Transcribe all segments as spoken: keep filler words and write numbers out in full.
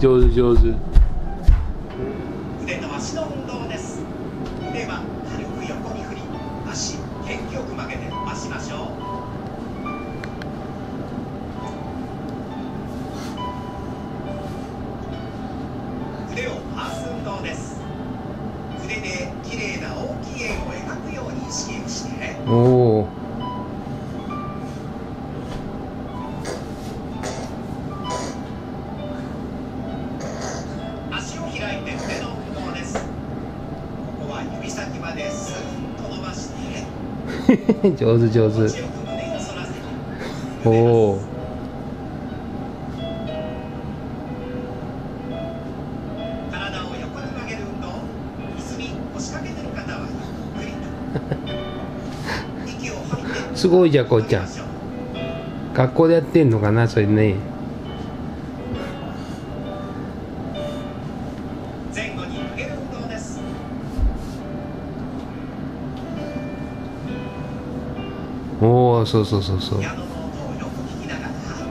上手上手。 腕と足の運動です。腕は軽く横に振り、足元気よく曲げて伸ばしましょう。腕を回す運動です。腕で綺麗な大きい円を描くように意識をして。 おお。 足を開いて腕の運動です。ここは指先までスーッと伸ばして。 上手上手。おお。 体を横に曲げる運動。椅子に腰掛けてる方はゆっくりと息を吐いて。 すごいじゃんこうちゃん。学校でやってんのかなそれね。 前後に曲げる運動です。 おお、そうそうそうそう。 ピアノの音をよく聞きながら。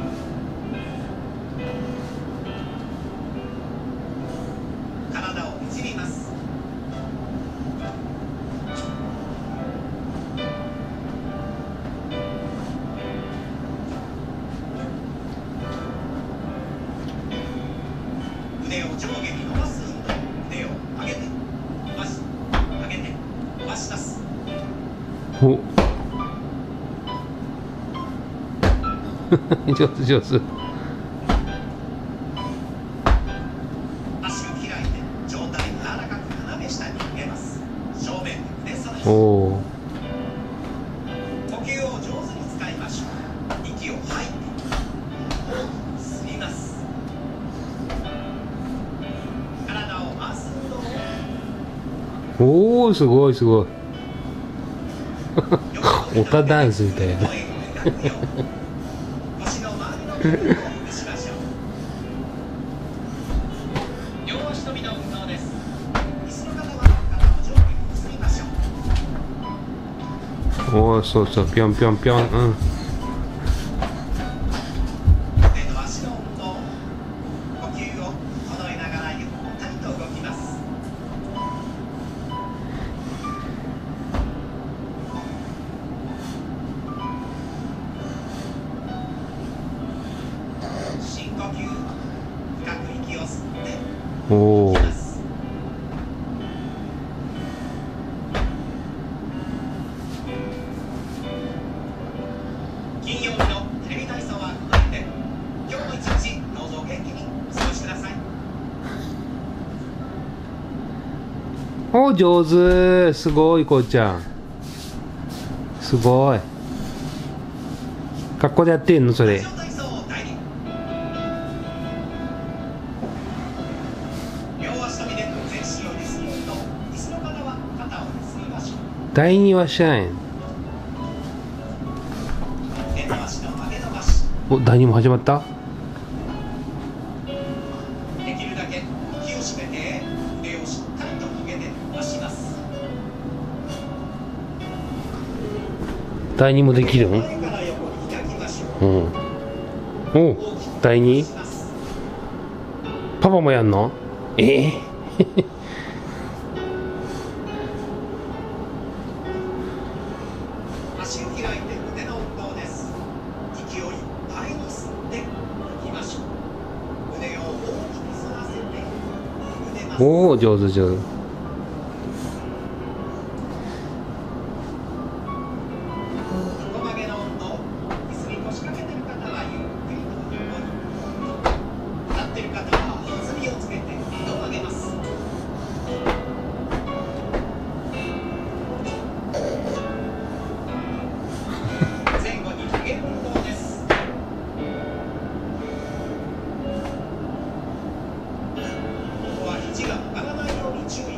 体をねじります。腕を上下に伸ばす運動。腕を上げて伸ばし上げて伸ばし出す。 お上手上手。 足を開いて上体柔らかく斜め下に上げます。正面で胸反らし。 おお。 呼吸を上手に使いましょう。息を吐いて吸います。体を回す運動を。 おお、すごいすごい。オタダンスみたいな。 腰の周りの筋肉をほぐしましょう。両足跳びの運動です。椅子の方は肩を上下に結びましょう。 おお、そうそう、ぴょんぴょんぴょん。うん。 腕と足の運動。呼吸を整えながらゆったりと動きます。深呼吸。深く息を吸っておお吐きます。金曜日のテレビ体操はこれで。今日も一日どうぞ元気にお過ごしください。 おお、上手。すごいこうちゃん。すごい。学校でやってんのそれ。 ラジオ体操第二。両足跳びで全身をゆする運動。椅子の方は肩をゆすりましょう。 第二はしない。 腕と足の曲げ伸ばし。 お、第二も始まった。 できるだけ息を締めて腕をしっかりと曲げて伸ばします。 第二もできるん。 前から横に開きましょう。 うん。お、第二。パパもやんの。ええ足を開いて腕の運動です。息をいっぱいに吸って吐きましょう。腕を大きく反らせて腕ます。 おお、上手上手。 横曲げの運動。椅子に腰掛けてる方はゆっくりと横に。立ってる方は弾みをつけて二度曲げます。前後に曲げる運動です。ここは肘が曲がらないように注意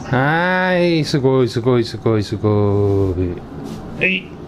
い。 はい、すごいすごいすごいすごい。はい。